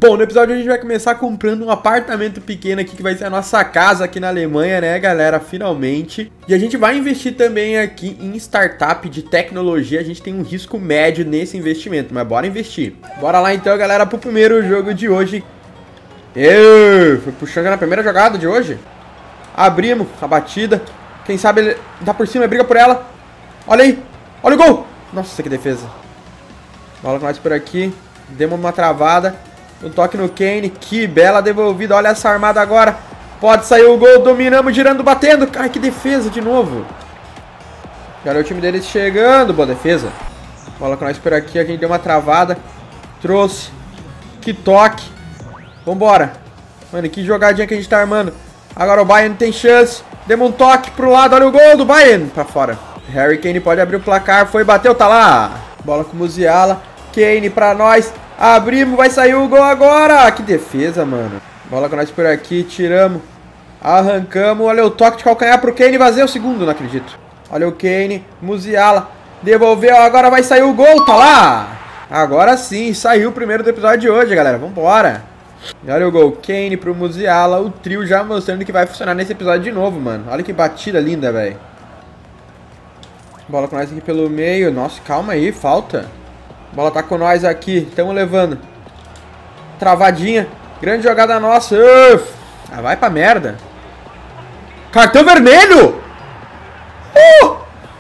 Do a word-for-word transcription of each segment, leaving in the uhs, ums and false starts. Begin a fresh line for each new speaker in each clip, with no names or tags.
Bom, no episódio a gente vai começar comprando um apartamento pequeno aqui, que vai ser a nossa casa aqui na Alemanha, né, galera, finalmente. E a gente vai investir também aqui em startup de tecnologia, a gente tem um risco médio nesse investimento, mas bora investir. Bora lá então, galera, pro primeiro jogo de hoje. Eu fui puxando na primeira jogada de hoje. Abrimos a batida, quem sabe ele dá por cima e briga por ela. Olha aí, olha o gol! Nossa, que defesa. Bola com nós por aqui, demos uma travada. Um toque no Kane, que bela devolvida, olha essa armada agora. Pode sair o gol, dominamos, girando, batendo. Ai, que defesa de novo. Já olha o time deles chegando, boa defesa. Bola com nós por aqui, a gente deu uma travada. Trouxe, que toque. Vambora. Mano, que jogadinha que a gente tá armando. Agora o Bayern tem chance. Demos um toque pro lado, olha o gol do Bayern. Pra fora. Harry Kane pode abrir o placar, foi, bateu, tá lá. Bola com o Musiala. Kane pra nós. Abrimos, vai sair o gol agora. Que defesa, mano. Bola com nós por aqui, tiramos. Arrancamos, olha o toque de calcanhar pro Kane. Vazei o segundo, não acredito. Olha o Kane, Musiala. Devolveu, agora vai sair o gol, tá lá. Agora sim, saiu o primeiro do episódio de hoje, galera. Vambora. Olha o gol, Kane pro Musiala. O trio já mostrando que vai funcionar nesse episódio de novo, mano. Olha que batida linda, velho. Bola com nós aqui pelo meio. Nossa, calma aí, falta. Bola tá com nós aqui, estamos levando. Travadinha, grande jogada nossa. Uf. Ah, vai pra merda. Cartão vermelho! Uh!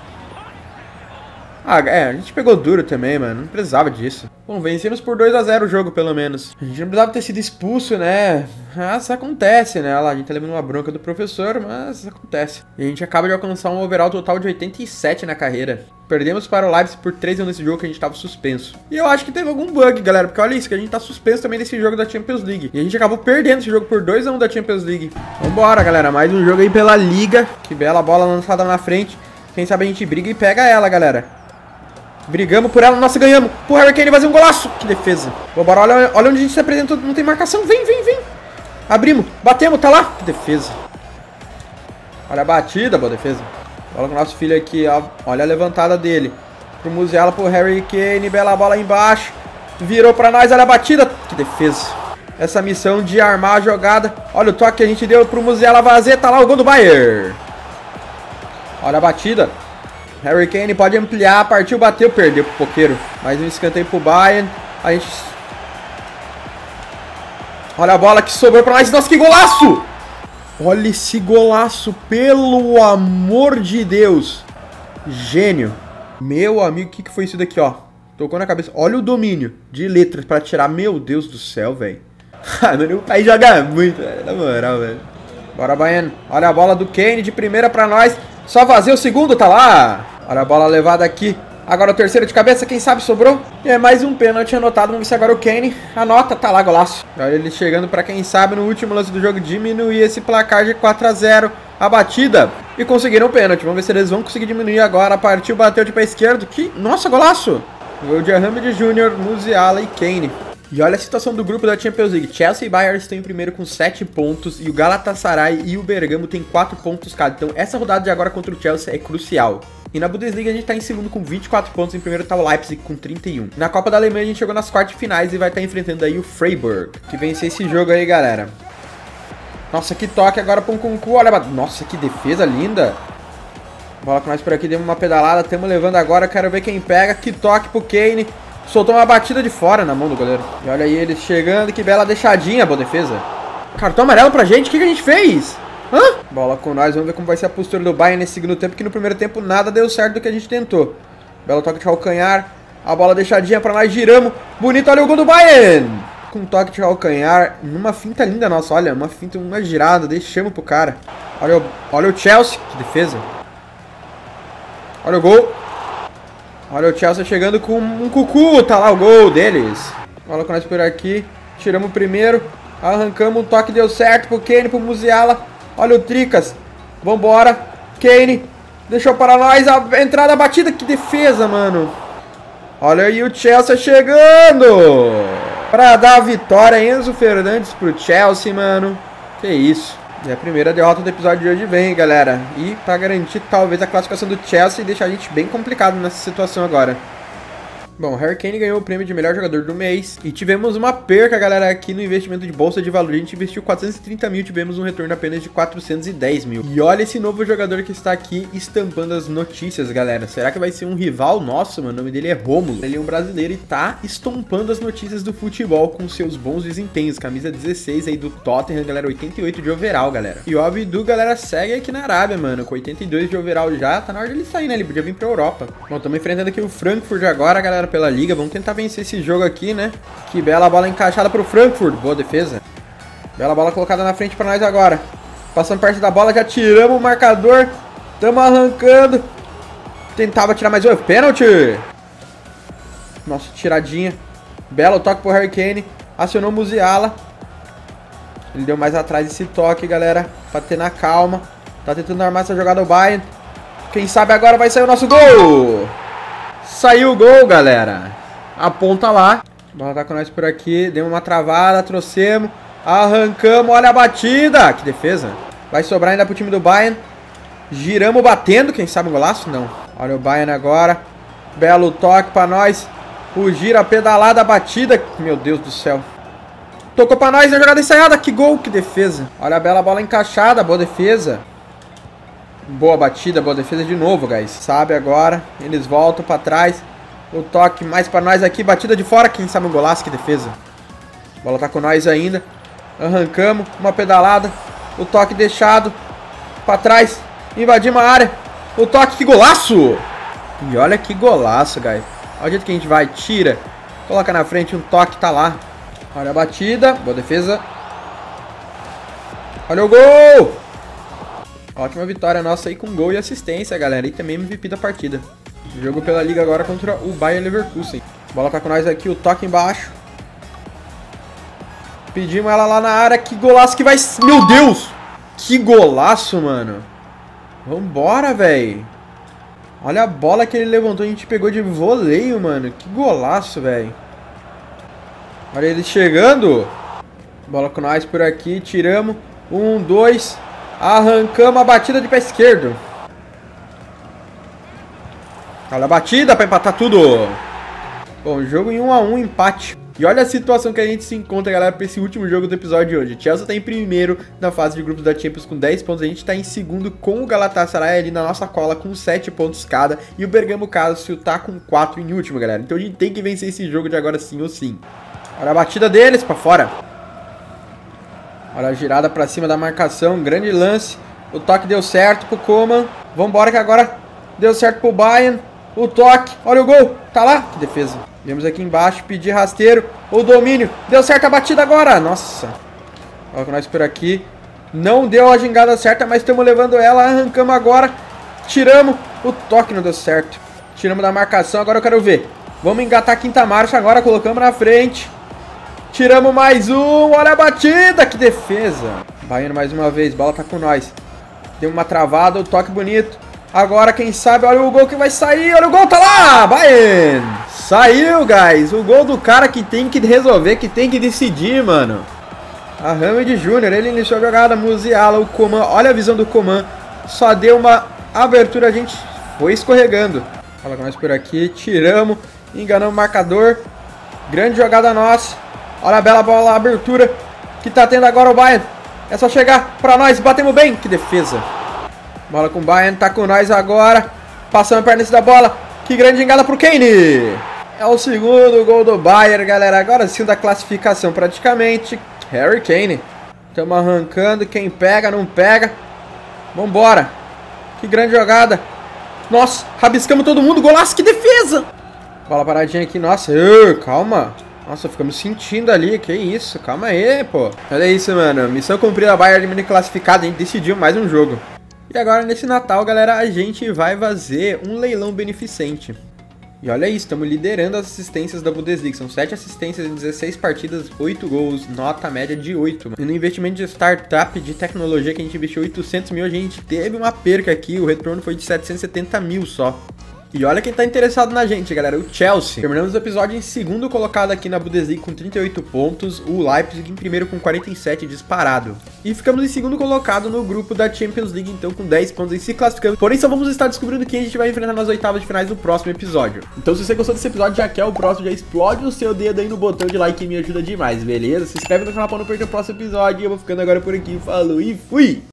Ah, é, a gente pegou duro também, mano. Não precisava disso. Bom, vencemos por dois a zero o jogo, pelo menos. A gente não precisava ter sido expulso, né? Mas acontece, né? Olha lá, a gente tá levando uma bronca do professor, mas acontece. E a gente acaba de alcançar um overall total de oitenta e sete na carreira. Perdemos para o Leipzig por três a um nesse jogo que a gente tava suspenso. E eu acho que teve algum bug, galera, porque olha isso, que a gente tá suspenso também nesse jogo da Champions League. E a gente acabou perdendo esse jogo por dois a um da Champions League. Vambora, galera, mais um jogo aí pela Liga. Que bela bola lançada na frente. Quem sabe a gente briga e pega ela, galera. Brigamos por ela, nossa, ganhamos. Pro Harry Kane fazer um golaço. Que defesa. Vambora, olha, olha onde a gente se apresentou, não tem marcação. Vem, vem, vem. Abrimos, batemos, tá lá. Que defesa. Olha a batida, boa defesa. Bola com o nosso filho aqui, ó. Olha a levantada dele. Pro Musiala, pro Harry Kane. Bela bola embaixo. Virou pra nós, olha a batida. Que defesa. Essa missão de armar a jogada. Olha o toque que a gente deu pro Musiala fazer. Tá lá o gol do Bayern. Olha a batida. Harry Kane pode ampliar, partiu, bateu, perdeu pro Poqueiro. Mais um escanteio pro Bayern. A gente... Olha a bola que sobrou pra nós. Nossa, que golaço! Olha esse golaço, pelo amor de Deus. Gênio. Meu amigo, o que, que foi isso daqui, ó? Tocou na cabeça. Olha o domínio de letras pra tirar. Meu Deus do céu, velho. Mano, o pai joga muito, velho. Na moral, velho. Bora, Bayern. Olha a bola do Kane de primeira pra nós. Só vazia o segundo, tá lá. Olha a bola levada aqui. Agora o terceiro de cabeça, quem sabe sobrou. E é mais um pênalti anotado. Vamos ver se agora o Kane anota. Tá lá, golaço. Olha ele chegando pra quem sabe no último lance do jogo diminuir esse placar de quatro a zero. A batida. E conseguiram o pênalti. Vamos ver se eles vão conseguir diminuir agora. Partiu, bateu de pé esquerdo. Que... Nossa, golaço. Gol de Ahmed Júnior, Musiala e Kane. E olha a situação do grupo da Champions League. Chelsea e Bayern estão em primeiro com sete pontos. E o Galatasaray e o Bergamo têm quatro pontos cada. Então essa rodada de agora contra o Chelsea é crucial. E na Bundesliga a gente tá em segundo com vinte e quatro pontos. Em primeiro tá o Leipzig com trinta e um. Na Copa da Alemanha a gente chegou nas quartas finais e vai estar tá enfrentando aí o Freiburg. Que vencer esse jogo aí, galera. Nossa, que toque agora pra um Kunku. Olha, nossa, que defesa linda. Bola com nós por aqui, demos uma pedalada. Estamos levando agora, quero ver quem pega. Que toque pro Kane. Soltou uma batida de fora na mão do goleiro. E olha aí eles chegando, que bela deixadinha, boa defesa. Cartão amarelo pra gente, o que, que a gente fez? Hã? Bola com nós, vamos ver como vai ser a postura do Bayern nesse segundo tempo, que no primeiro tempo nada deu certo do que a gente tentou. Belo toque de calcanhar, a bola deixadinha pra nós, giramos. Bonito, olha o gol do Bayern. Com um toque de calcanhar, numa finta linda nossa, olha, uma finta, uma girada, deixamos pro cara. Olha o, olha o Chelsea, que defesa. Olha o gol. Olha o Chelsea chegando com um cucu, tá lá o gol deles. Bola com nós por aqui, tiramos o primeiro, arrancamos, um toque deu certo pro Kane, pro Musiala. Olha o Tricas, vambora, Kane, deixou para nós, a entrada batida, que defesa, mano. Olha aí o Chelsea chegando, pra dar a vitória, Enzo Fernandes pro Chelsea, mano. Que isso. E a primeira derrota do episódio de hoje vem, galera. E pra garantir talvez a classificação do Chelsea e deixar a gente bem complicado nessa situação agora. Bom, Harry Kane ganhou o prêmio de melhor jogador do mês. E tivemos uma perca, galera, aqui no investimento de bolsa de valor. A gente investiu quatrocentos e trinta mil, tivemos um retorno apenas de quatrocentos e dez mil. E olha esse novo jogador que está aqui estampando as notícias, galera. Será que vai ser um rival nosso, mano? O nome dele é Rômulo. Ele é um brasileiro e tá estampando as notícias do futebol com seus bons desempenhos. Camisa dezesseis aí do Tottenham, galera, oitenta e oito de overall, galera. E o Abdu, galera, segue aqui na Arábia, mano, com oitenta e dois de overall já. Tá na hora dele sair, né? Ele podia vir pra Europa. Bom, estamos enfrentando aqui o Frankfurt agora, galera, pela liga. Vamos tentar vencer esse jogo aqui, né? Que bela bola encaixada pro Frankfurt. Boa defesa. Bela bola colocada na frente pra nós agora. Passando perto da bola, já tiramos o marcador. Tamo arrancando. Tentava tirar mais um. Pênalti. Nossa, tiradinha. Belo toque pro Harry Kane. Acionou o Musiala. Ele deu mais atrás esse toque, galera. Pra ter na calma. Tá tentando armar essa jogada o Bayern. Quem sabe agora vai sair o nosso gol. Saiu o gol, galera. Aponta lá. A bola tá com nós por aqui. Deu uma travada, trouxemos. Arrancamos, olha a batida. Que defesa. Vai sobrar ainda pro time do Bayern. Giramos batendo. Quem sabe o golaço? Não. Olha o Bayern agora. Belo toque pra nós. O gira, pedalada, batida. Meu Deus do céu. Tocou pra nós na jogada ensaiada. Que gol, que defesa. Olha a bela bola encaixada. Boa defesa. Boa batida, boa defesa de novo, guys. Sabe agora. Eles voltam pra trás. O toque mais pra nós aqui. Batida de fora. Quem sabe o golaço, que defesa. A bola tá com nós ainda. Arrancamos. Uma pedalada. O toque deixado. Pra trás. Invadimos a área. O toque, que golaço. E olha que golaço, guys. Olha o jeito que a gente vai. Tira. Coloca na frente. Um toque, tá lá. Olha a batida. Boa defesa. Olha o gol. Ótima vitória nossa aí com gol e assistência, galera. E também M V P da partida. Jogo pela liga agora contra o Bayer Leverkusen. Bola tá com nós aqui, o toque embaixo. Pedimos ela lá na área. Que golaço que vai... Meu Deus! Que golaço, mano. Vambora, velho. Olha a bola que ele levantou. A gente pegou de voleio, mano. Que golaço, velho. Olha ele chegando. Bola com nós por aqui. Tiramos. Um, dois... Arrancamos a batida de pé esquerdo. Olha a batida para empatar tudo. Bom, jogo em um a um, empate. E olha a situação que a gente se encontra, galera, para esse último jogo do episódio de hoje. Chelsea tá em primeiro na fase de grupos da Champions com dez pontos. A gente tá em segundo com o Galatasaray ali na nossa cola com sete pontos cada. E o Bergamo Calcio tá com quatro em último, galera. Então a gente tem que vencer esse jogo de agora sim ou sim. Olha a batida deles para fora. Olha a girada pra cima da marcação, grande lance. O toque deu certo pro Coman. Vambora que agora deu certo pro Bayern. O toque, olha o gol, tá lá. Que defesa. Vemos aqui embaixo, pedir rasteiro. O domínio, deu certo a batida agora. Nossa. Olha nós por aqui. Não deu a gingada certa, mas estamos levando ela. Arrancamos agora. Tiramos. O toque não deu certo. Tiramos da marcação, agora eu quero ver. Vamos engatar a quinta marcha agora, colocamos na frente. Tiramos mais um, olha a batida, que defesa. Bayern mais uma vez, bola tá com nós. Deu uma travada, o toque bonito. Agora, quem sabe, olha o gol que vai sair, olha o gol, tá lá, Bayern. Saiu, guys, o gol do cara que tem que resolver, que tem que decidir, mano. A Hamid Júnior, ele iniciou a jogada, Musiala, o Coman, olha a visão do Coman. Só deu uma abertura, a gente foi escorregando. Olha nós por aqui, tiramos, enganamos o marcador. Grande jogada nossa. Olha a bela bola, a abertura que tá tendo agora o Bayern. É só chegar pra nós, batemos bem. Que defesa. Bola com o Bayern, tá com nós agora. Passando perto da bola. Que grande engada pro Kane. É o segundo gol do Bayern, galera. Agora sim da classificação praticamente. Harry Kane. Estamos arrancando, quem pega, não pega. Vambora. Que grande jogada. Nossa, rabiscamos todo mundo, golaço, que defesa. Bola paradinha aqui, nossa, uh, calma. Nossa, ficamos sentindo ali, que isso, calma aí, pô. Olha isso, mano, missão cumprida, a Bayern Munique classificada, a gente decidiu mais um jogo. E agora, nesse Natal, galera, a gente vai fazer um leilão beneficente. E olha isso, estamos liderando as assistências da Bundesliga, são sete assistências em dezesseis partidas, oito gols, nota média de oito. Mano. E no investimento de startup de tecnologia que a gente investiu oitocentos mil, a gente teve uma perca aqui, o retorno foi de setecentos e setenta mil só. E olha quem tá interessado na gente, galera, o Chelsea. Terminamos o episódio em segundo colocado aqui na Bundesliga com trinta e oito pontos, o Leipzig em primeiro com quarenta e sete disparado. E ficamos em segundo colocado no grupo da Champions League, então com dez pontos e se classificando. Porém, só vamos estar descobrindo quem a gente vai enfrentar nas oitavas de finais no próximo episódio. Então, se você gostou desse episódio, já quer o próximo, já explode o seu dedo aí no botão de like que me ajuda demais, beleza? Se inscreve no canal pra não perder o próximo episódio. E eu vou ficando agora por aqui. Falou e fui!